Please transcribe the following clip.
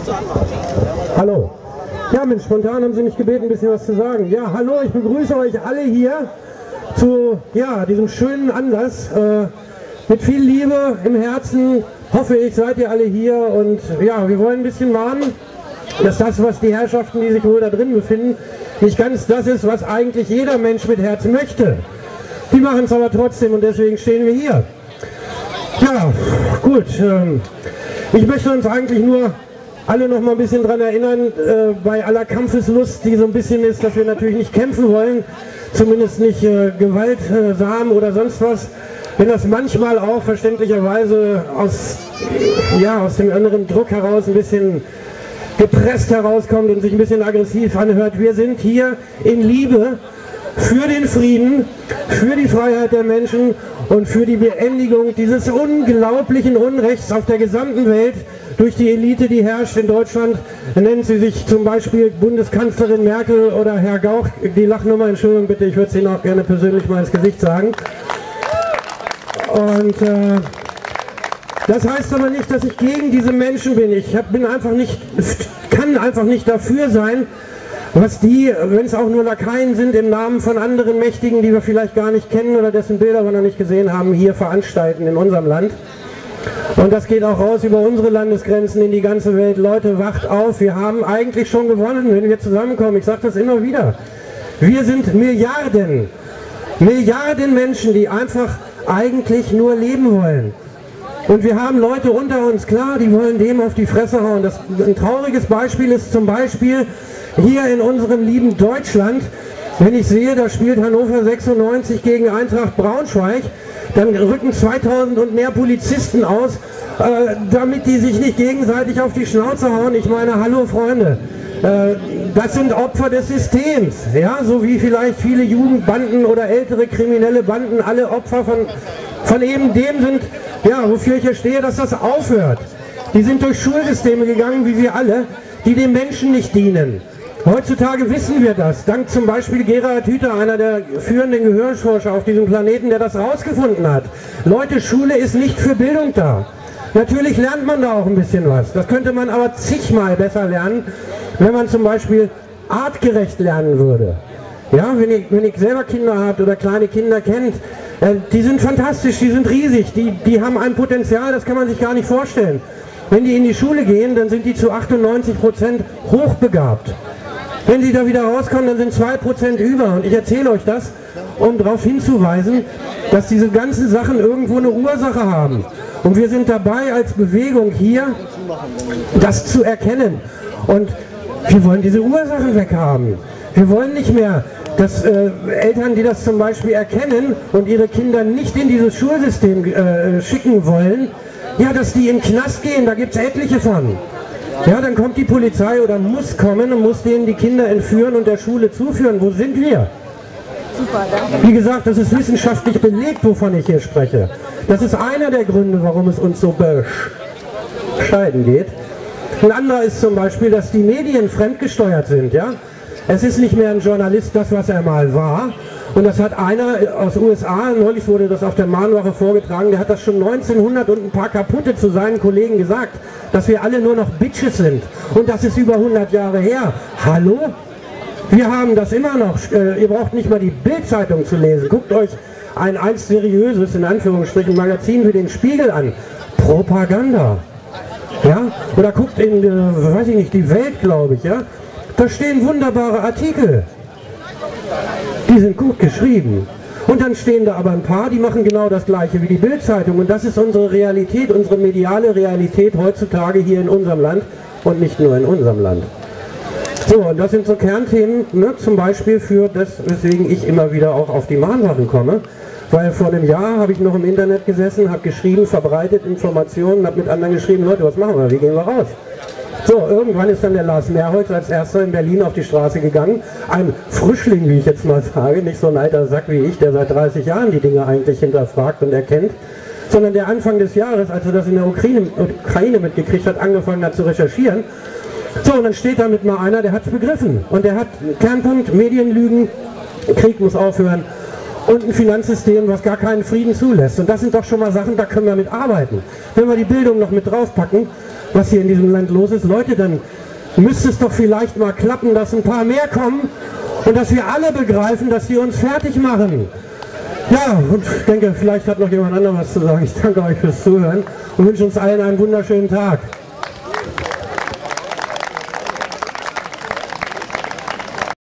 Hallo. Ja, Mensch, spontan haben Sie mich gebeten, ein bisschen was zu sagen. Ja, hallo, ich begrüße euch alle hier zu diesem schönen Anlass. Mit viel Liebe im Herzen, hoffe ich, seid ihr alle hier. Und ja, wir wollen ein bisschen mahnen, dass das, was die Herrschaften, die sich wohl da drin befinden, nicht ganz das ist, was eigentlich jeder Mensch mit Herz möchte. Die machen es aber trotzdem und deswegen stehen wir hier. Ja, gut. Ich möchte uns eigentlich nur alle noch mal ein bisschen daran erinnern, bei aller Kampfeslust, die so ein bisschen ist, dass wir natürlich nicht kämpfen wollen, zumindest nicht gewaltsam oder sonst was. Wenn das manchmal auch verständlicherweise aus dem inneren Druck heraus ein bisschen gepresst herauskommt und sich ein bisschen aggressiv anhört. Wir sind hier in Liebe für den Frieden, für die Freiheit der Menschen und für die Beendigung dieses unglaublichen Unrechts auf der gesamten Welt durch die Elite, die herrscht in Deutschland. Nennt sie sich zum Beispiel Bundeskanzlerin Merkel oder Herr Gauck. Die Lachnummer, Entschuldigung bitte, ich würde es Ihnen auch gerne persönlich mal ins Gesicht sagen. Und das heißt aber nicht, dass ich gegen diese Menschen bin. Ich kann einfach nicht dafür sein, was die, wenn es auch nur Lakaien sind, im Namen von anderen Mächtigen, die wir vielleicht gar nicht kennen oder dessen Bilder wir noch nicht gesehen haben, hier veranstalten in unserem Land. Und das geht auch raus über unsere Landesgrenzen in die ganze Welt. Leute, wacht auf, wir haben eigentlich schon gewonnen, wenn wir zusammenkommen. Ich sage das immer wieder. Wir sind Milliarden Menschen, die einfach eigentlich nur leben wollen. Und wir haben Leute unter uns, klar, die wollen dem auf die Fresse hauen. Ein trauriges Beispiel ist zum Beispiel hier in unserem lieben Deutschland, wenn ich sehe, da spielt Hannover 96 gegen Eintracht Braunschweig, dann rücken 2000 und mehr Polizisten aus, damit die sich nicht gegenseitig auf die Schnauze hauen. Ich meine, hallo Freunde, das sind Opfer des Systems, ja, so wie vielleicht viele Jugendbanden oder ältere kriminelle Banden alle Opfer von eben dem sind, ja, wofür ich hier stehe, dass das aufhört. Die sind durch Schulsysteme gegangen, wie wir alle, die dem Menschen nicht dienen. Heutzutage wissen wir das, dank zum Beispiel Gerhard Hüther, einer der führenden Gehirnforscher auf diesem Planeten, der das rausgefunden hat. Leute, Schule ist nicht für Bildung da. Natürlich lernt man da auch ein bisschen was. Das könnte man aber zigmal besser lernen, wenn man zum Beispiel artgerecht lernen würde. Ja, wenn ich selber Kinder habt oder kleine Kinder kennt, die sind fantastisch, die sind riesig, die haben ein Potenzial, das kann man sich gar nicht vorstellen. Wenn die in die Schule gehen, dann sind die zu 98% hochbegabt. Wenn sie da wieder rauskommen, dann sind 2% über. Und ich erzähle euch das, um darauf hinzuweisen, dass diese ganzen Sachen irgendwo eine Ursache haben. Und wir sind dabei als Bewegung hier, das zu erkennen. Und wir wollen diese Ursachen weghaben. Wir wollen nicht mehr, dass Eltern, die das zum Beispiel erkennen und ihre Kinder nicht in dieses Schulsystem schicken wollen, ja, dass die in den Knast gehen, da gibt es etliche von. Ja, dann kommt die Polizei oder muss kommen und muss denen die Kinder entführen und der Schule zuführen. Wo sind wir? Super, danke. Wie gesagt, das ist wissenschaftlich belegt, wovon ich hier spreche. Das ist einer der Gründe, warum es uns so bescheiden geht. Ein anderer ist zum Beispiel, dass die Medien fremdgesteuert sind. Ja? Es ist nicht mehr ein Journalist das, was er mal war. Und das hat einer aus den USA, neulich wurde das auf der Mahnwache vorgetragen, der hat das schon 1900 und ein paar kaputte zu seinen Kollegen gesagt, dass wir alle nur noch Bitches sind. Und das ist über 100 Jahre her. Hallo? Wir haben das immer noch. Ihr braucht nicht mal die Bild-Zeitung zu lesen. Guckt euch ein einst seriöses, in Anführungsstrichen, Magazin wie den Spiegel an. Propaganda. Ja? Oder guckt in, weiß ich nicht, die Welt, glaube ich, ja? Da stehen wunderbare Artikel. Die sind gut geschrieben. Und dann stehen da aber ein paar, die machen genau das Gleiche wie die Bild-Zeitung. Und das ist unsere Realität, unsere mediale Realität heutzutage hier in unserem Land und nicht nur in unserem Land. So, und das sind so Kernthemen, ne, zum Beispiel für das, weswegen ich immer wieder auch auf die Mahnwachen komme. Weil vor einem Jahr habe ich noch im Internet gesessen, habe geschrieben, verbreitet Informationen, habe mit anderen geschrieben, Leute, was machen wir, wie gehen wir raus? So, irgendwann ist dann der Lars Mehrholz als erster in Berlin auf die Straße gegangen. Ein Frischling, wie ich jetzt mal sage, nicht so ein alter Sack wie ich, der seit 30 Jahren die Dinge eigentlich hinterfragt und erkennt, sondern der Anfang des Jahres, als er das in der Ukraine mitgekriegt hat, angefangen hat zu recherchieren. So, und dann steht da mit mal einer, der hat es begriffen. Und der hat Kernpunkt, Medienlügen, Krieg muss aufhören und ein Finanzsystem, was gar keinen Frieden zulässt. Und das sind doch schon mal Sachen, da können wir mit arbeiten. Wenn wir die Bildung noch mit draufpacken, was hier in diesem Land los ist. Leute, dann müsste es doch vielleicht mal klappen, dass ein paar mehr kommen und dass wir alle begreifen, dass sie uns fertig machen. Ja, und ich denke, vielleicht hat noch jemand anderes was zu sagen. Ich danke euch fürs Zuhören und wünsche uns allen einen wunderschönen Tag.